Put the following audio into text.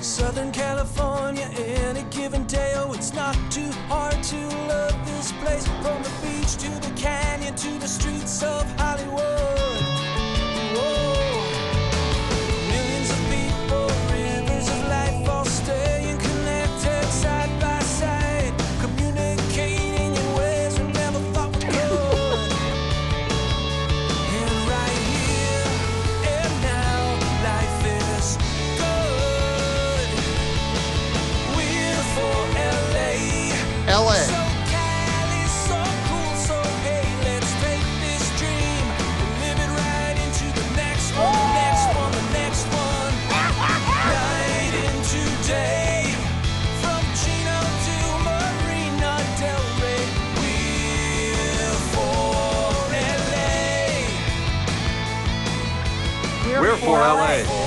Southern California, any given day, oh, it's not too hard to love this place. From the beach to the canyon to the streets of Hollywood. Whoa. Millions of people, rivers of life, all staying connected side by side, communicating in ways we never thought we could. And right here and now, life is good. We're for LA. LA. So Cali, so cool, so hey, let's take this dream and live it right into the next one, the next one, the next one. Night into day, from Chino to Marina Del Rey. We're for LA. We're for LA.